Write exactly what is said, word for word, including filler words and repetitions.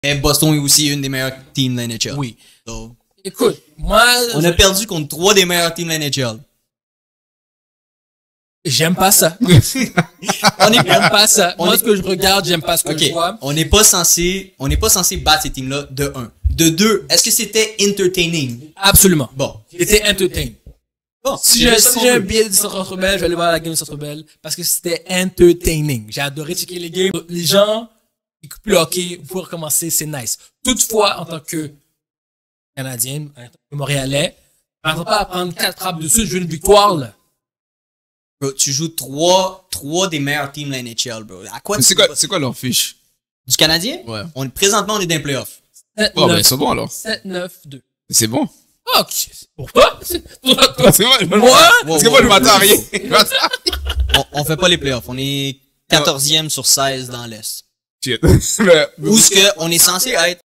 Et Boston est aussi une des meilleures teams de la N H L. Oui. So, Écoute, moi... on a perdu contre trois des meilleures teams de la N H L. J'aime pas ça. On est J'aime pas ça. On Moi, est- ce que je regarde, j'aime pas ce que Ok, je vois. on n'est pas censé, on n'est pas censé battre ces teams-là de un. De deux, est-ce que c'était entertaining? Absolument. Bon. J'étais entertain. Bon, Si c'est j'ai ça si qu'on j'ai un veut. billet du Centre Bell, je vais aller voir la game du Centre Bell parce que c'était entertaining. J'ai adoré checker les games. Les gens qui coupent le hockey, vous pouvez recommencer, c'est nice. Toutefois, en tant que Canadien, en tant que Montréalais, je m'attends pas à prendre quatre frappes dessus, je veux une victoire, là. Bro, tu joues trois, trois des meilleurs teams de la N H L, bro. À quoi Mais tu c'est quoi, c'est quoi leur fiche? Du Canadien? Ouais. On, présentement, on est dans les playoffs. sept Oh, ben, neuf c'est bon, alors. sept neuf deux. C'est bon. Ok, c'est pour toi? C'est pour toi. C'est moi, je me Moi? Parce que moi, je m'attends à rien. Je m'attends à rien. On, on fait pas les playoffs. On est quatorzième sur seize dans l'Est. Shit. Mais, Où ce que on est censé être